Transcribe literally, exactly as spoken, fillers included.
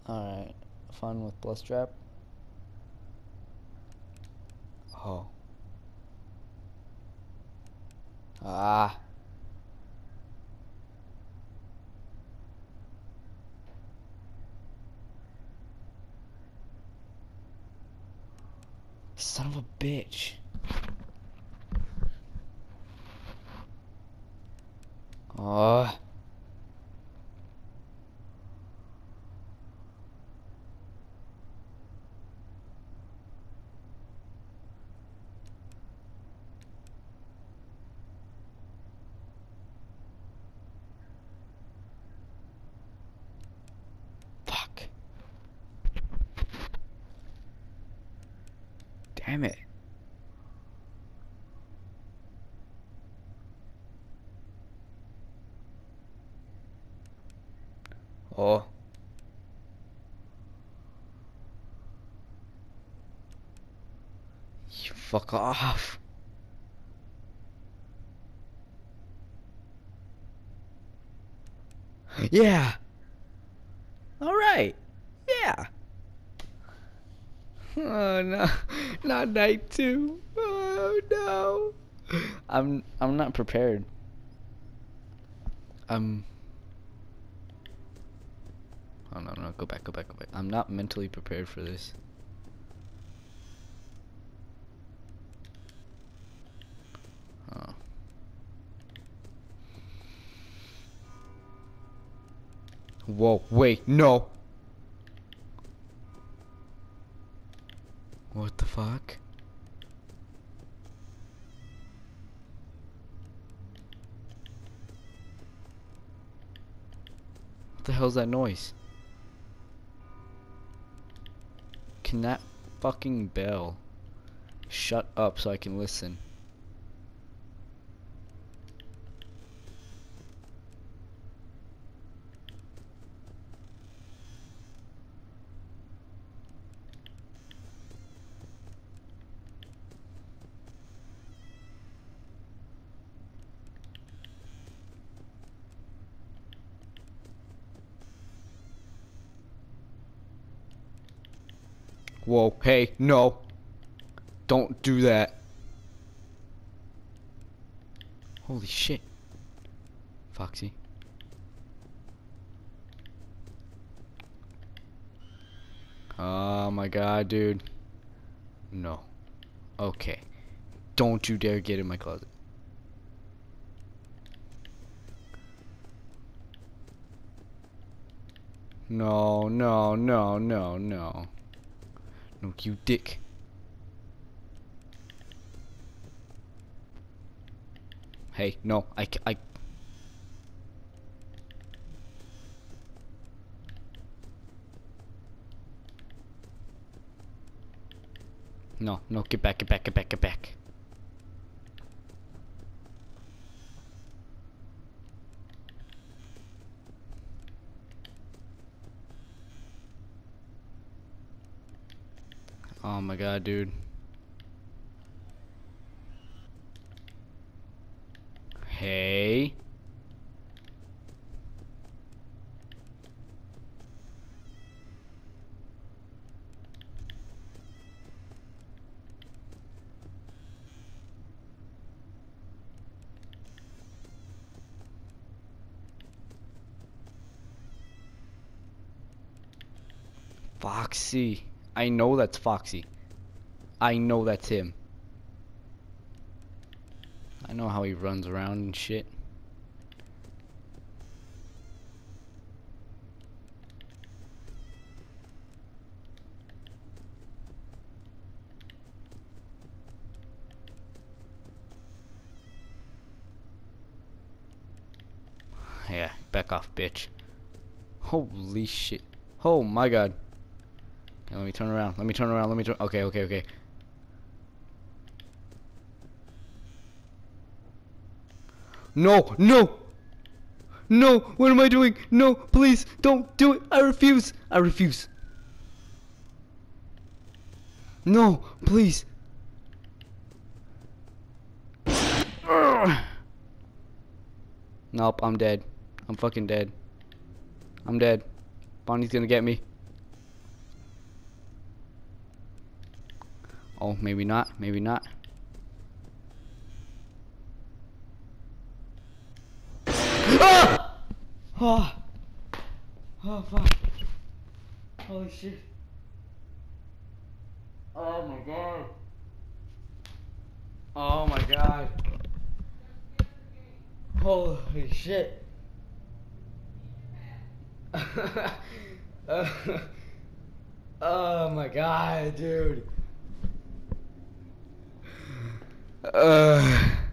Alright. Fun with plus trap. Oh. Ah. Son of a bitch. Oh. Fuck. Damn it. Oh. You fuck off. Yeah. All right. Yeah. Oh no. Not night two. Oh no. I'm I'm not prepared. I'm Oh no no go back go back go back. I'm not mentally prepared for this. Oh. Whoa, wait, no. What the fuck? What the hell's that noise? Can that fucking bell shut up so I can listen? Whoa, hey, no. Don't do that. Holy shit. Foxy. Oh my god, dude. No. Okay. Don't you dare get in my closet. No, no, no, no, no. No, you dick. Hey, no, I, I. No, no, get back, get back, get back, get back. Oh my god, dude. Hey. Foxy. I know that's Foxy. I know that's him. I know how he runs around and shit. Yeah, back off, bitch. Holy shit. Oh my god. Okay, let me turn around. Let me turn around. Let me turn. Okay, okay, okay. No, no! No! What am I doing? No, please, don't do it! I refuse! I refuse! No, please! Ugh. Nope, I'm dead. I'm fucking dead. I'm dead. Bonnie's gonna get me. Oh, maybe not. Maybe not. Ah! Oh! Oh, fuck. Holy shit. Oh my god. Oh my god. Holy shit. uh, oh my god, dude. Uh